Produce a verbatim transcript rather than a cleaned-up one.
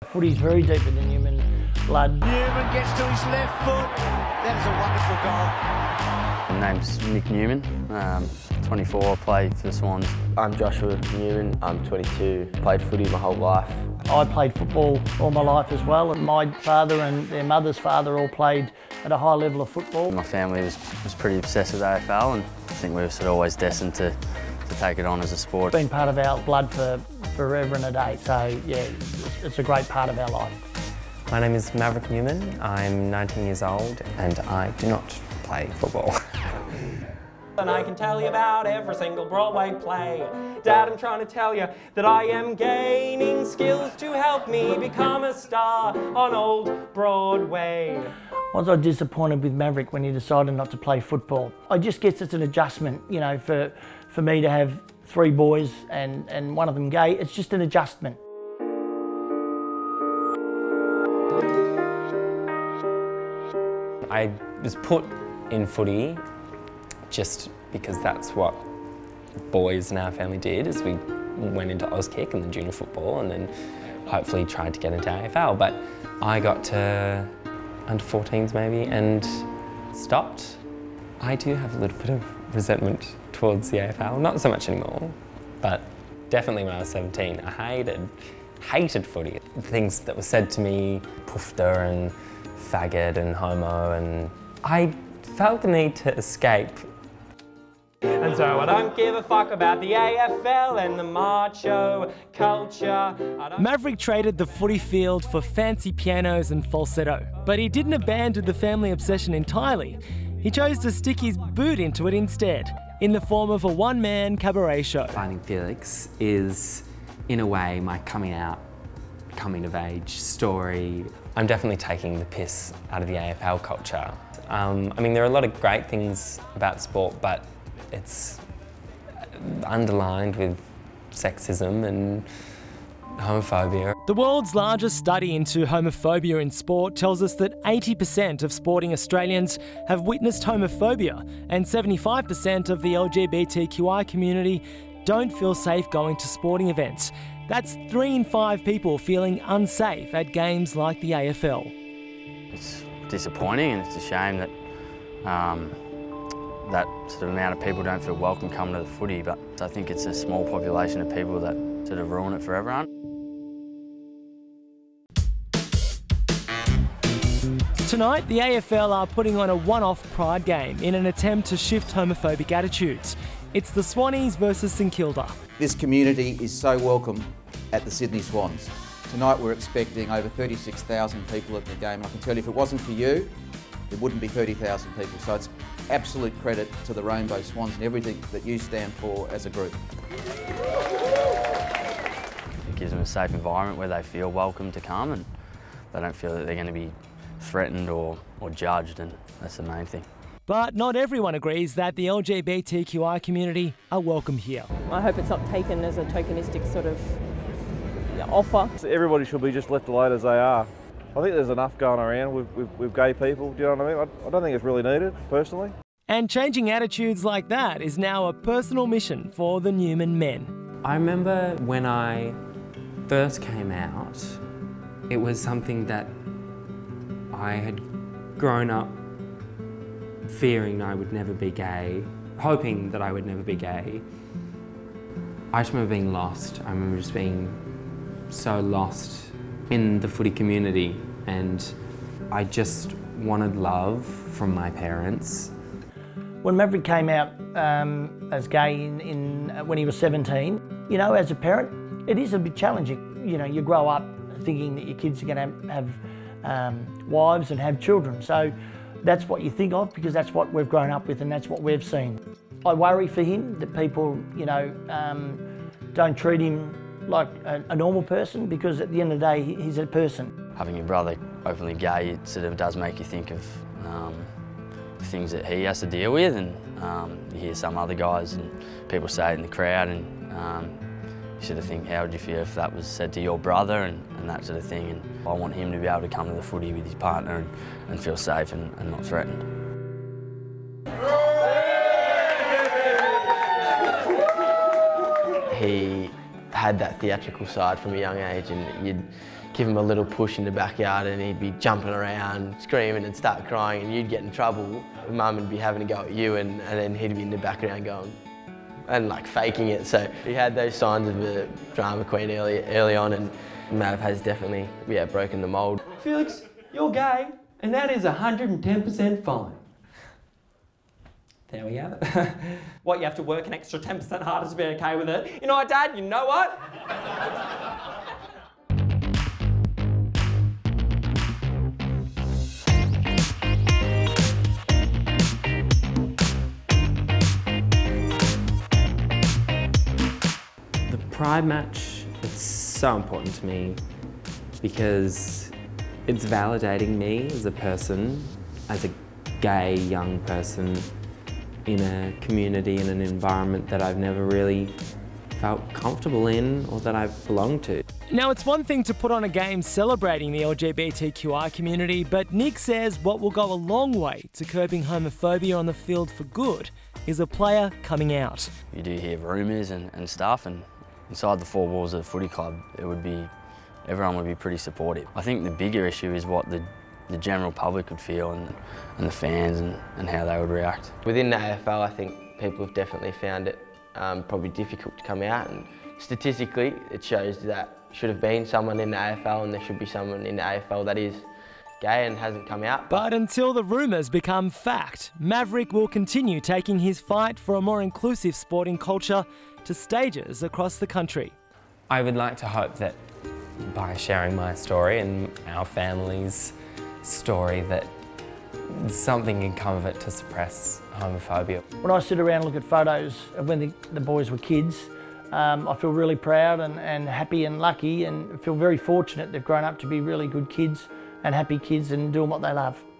Footy's very deep in the Newman blood. Newman gets to his left foot. That is a wonderful goal. My name's Mav Newman, um, twenty-four, played for the Swans. I'm Joshua Newman, I'm twenty-two, played footy my whole life. I played football all my life as well, and my father and their mother's father all played at a high level of football. My family was, was pretty obsessed with A F L, and I think we were sort of always destined to, to take it on as a sport. It's been part of our blood for forever and a day, so yeah, it's, it's a great part of our life. My name is Mav Newman, I'm nineteen years old and I do not play football. And I can tell you about every single Broadway play. Dad, I'm trying to tell you that I am gaining skills to help me become a star on old Broadway. Was I disappointed with Maverick when he decided not to play football? I just guess it's an adjustment, you know, for, for me to have three boys and, and one of them gay. It's just an adjustment. I was put in footy just because that's what boys in our family did, as we went into Auskick and then junior football and then hopefully tried to get into A F L. But I got to under fourteens maybe and stopped. I do have a little bit of resentment towards the A F L, not so much anymore, but definitely when I was seventeen, I hated, hated footy. Things that were said to me, poofter and faggot and homo, and I felt the need to escape. And so I don't give a fuck about the A F L and the macho culture. Maverick traded the footy field for fancy pianos and falsetto, but he didn't abandon the family obsession entirely. He chose to stick his boot into it instead, in the form of a one-man cabaret show. Finding Felix is, in a way, my coming out, coming of age story. I'm definitely taking the piss out of the A F L culture. Um, I mean, there are a lot of great things about sport, but it's underlined with sexism and homophobia. The world's largest study into homophobia in sport tells us that eighty percent of sporting Australians have witnessed homophobia, and seventy-five percent of the L G B T Q I community don't feel safe going to sporting events. That's three in five people feeling unsafe at games like the A F L. It's disappointing, and it's a shame that um, that sort of amount of people don't feel welcome coming to the footy, but I think it's a small population of people that sort of ruin it for everyone. Tonight, the A F L are putting on a one-off pride game in an attempt to shift homophobic attitudes. It's the Swannies versus St Kilda. This community is so welcome at the Sydney Swans. Tonight we're expecting over thirty-six thousand people at the game. I can tell you if it wasn't for you, it wouldn't be thirty thousand people. So it's absolute credit to the Rainbow Swans and everything that you stand for as a group. It gives them a safe environment where they feel welcome to come and they don't feel that they're going to be threatened or, or judged, and that's the main thing. But not everyone agrees that the L G B T Q I community are welcome here. I hope it's not taken as a tokenistic sort of offer. Everybody should be just left alone as they are. I think there's enough going around with, with, with gay people, do you know what I mean? I, I don't think it's really needed, personally. And changing attitudes like that is now a personal mission for the Newman men. I remember when I first came out, it was something that I had grown up fearing I would never be gay, hoping that I would never be gay. I just remember being lost. I remember just being so lost in the footy community, and I just wanted love from my parents. When Maverick came out um, as gay in, in, uh, when he was seventeen, you know, as a parent, it is a bit challenging. You know, you grow up thinking that your kids are going to have, have um, wives and have children. So that's what you think of because that's what we've grown up with and that's what we've seen. I worry for him that people, you know, um, don't treat him like a, a normal person, because at the end of the day, he's a person. Having your brother openly gay, it sort of does make you think of um, the things that he has to deal with, and um, you hear some other guys and people say it in the crowd, and um, you sort of think, how would you feel if that was said to your brother, and, and that sort of thing. And I want him to be able to come to the footy with his partner and, and feel safe and, and not threatened. He had that theatrical side from a young age, and you'd give him a little push in the backyard and he'd be jumping around, screaming and start crying, and you'd get in trouble. Mum would be having to go at you, and, and then he'd be in the background going, and like faking it. So he had those signs of a drama queen early, early on, and Mav has definitely, yeah, broken the mould. Felix, you're gay, and that is one hundred ten percent fine. There we have it. What, you have to work an extra ten percent harder to be okay with it? You know what, Dad? You know what? The Pride match, it's so important to me because it's validating me as a person, as a gay young person in a community, in an environment that I've never really felt comfortable in or that I've belonged to. Now, it's one thing to put on a game celebrating the L G B T Q I community, but Nick says what will go a long way to curbing homophobia on the field for good is a player coming out. You do hear rumours and, and stuff, and inside the four walls of the footy club, it would be, everyone would be pretty supportive. I think the bigger issue is what the the general public would feel, and, and the fans, and, and how they would react. Within the A F L, I think people have definitely found it um, probably difficult to come out, and statistically it shows that should have been someone in the A F L, and there should be someone in the A F L that is gay and hasn't come out. But until the rumours become fact, Maverick will continue taking his fight for a more inclusive sporting culture to stages across the country. I would like to hope that by sharing my story and our family's story, that something can come of it to suppress homophobia. When I sit around and look at photos of when the, the boys were kids, um, I feel really proud and, and happy and lucky, and feel very fortunate they've grown up to be really good kids and happy kids and doing what they love.